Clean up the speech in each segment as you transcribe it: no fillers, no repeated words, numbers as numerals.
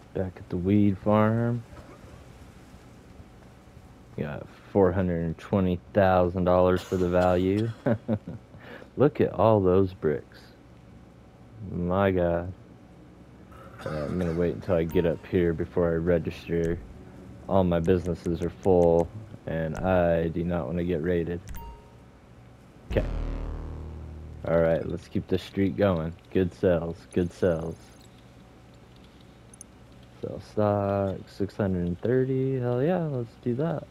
Back at the weed farm. Got $420,000 for the value. Look at all those bricks. My God. I'm gonna wait until I get up here before I register. All my businesses are full, and I do not want to get raided. Okay. Alright, let's keep this streak going. Good sales, good sales. Sell stock, 630. Hell yeah, let's do that.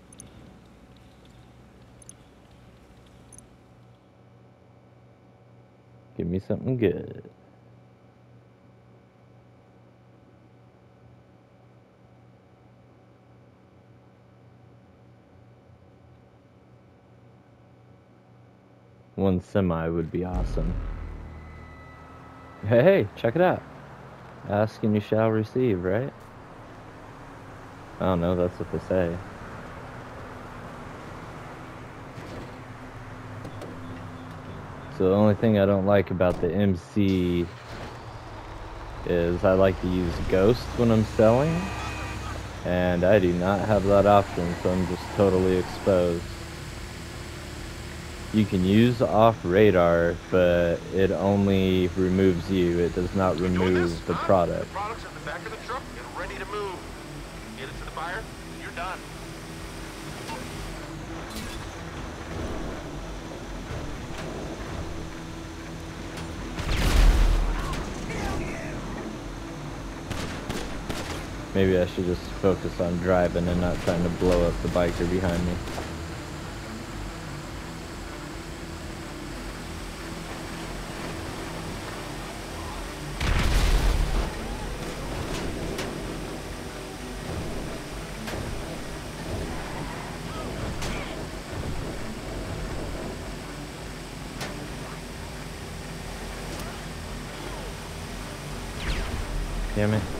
Give me something good. One semi would be awesome. Hey, check it out. Ask and you shall receive, right? I don't know, that's what they say. So the only thing I don't like about the MC is I like to use Ghost when I'm selling, and I do not have that option, so I'm just totally exposed. You can use off radar, but it only removes you. It does not remove the product. The product's in the back of the truck and ready to move. Get it to the buyer, and you're done. Maybe I should just focus on driving and not trying to blow up the biker behind me. Damn it.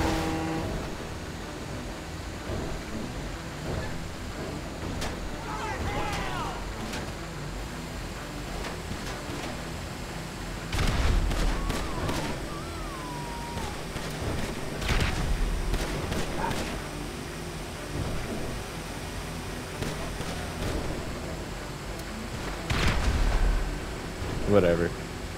Whatever.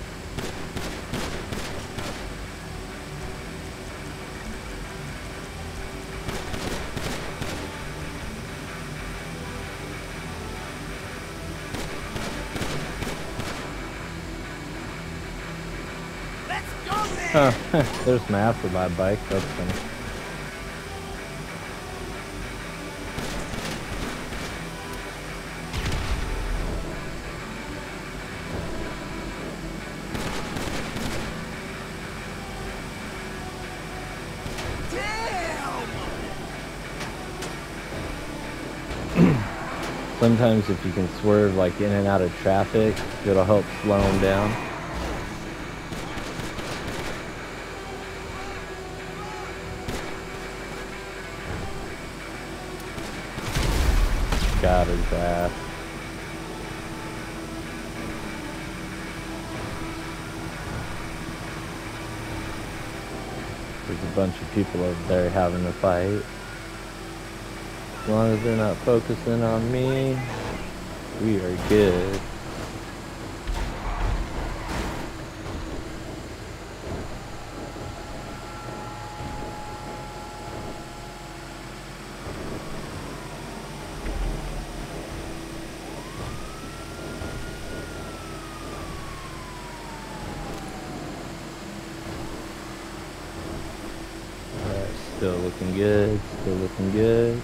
Huh, there's my afterbuy bike, that's funny. Sometimes if you can swerve like in and out of traffic, it'll help slow them down. Got his ass. There's a bunch of people over there having a fight. As long as they're not focusing on me, we are good. Alright, still looking good, still looking good.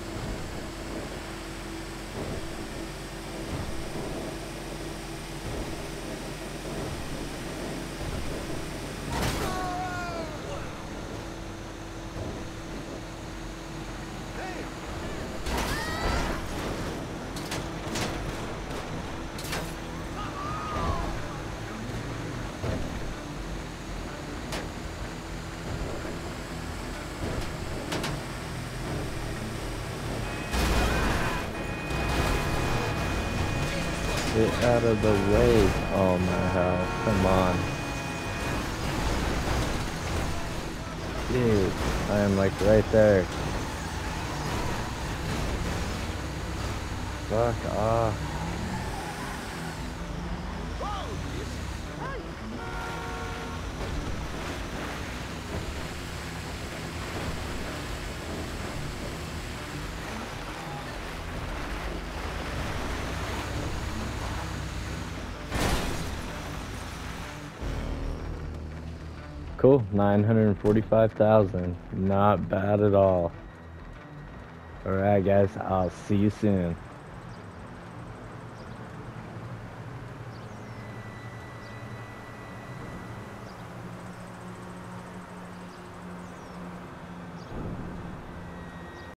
Get out of the way. Oh my house, come on. Dude, I am like right there. Fuck off. Whoa, this is tight. Cool, 945,000. Not bad at all. Alright guys, I'll see you soon.